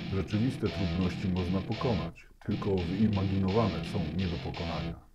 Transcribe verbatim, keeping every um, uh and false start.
Rzeczywiste trudności można pokonać, tylko wyimaginowane są nie do pokonania.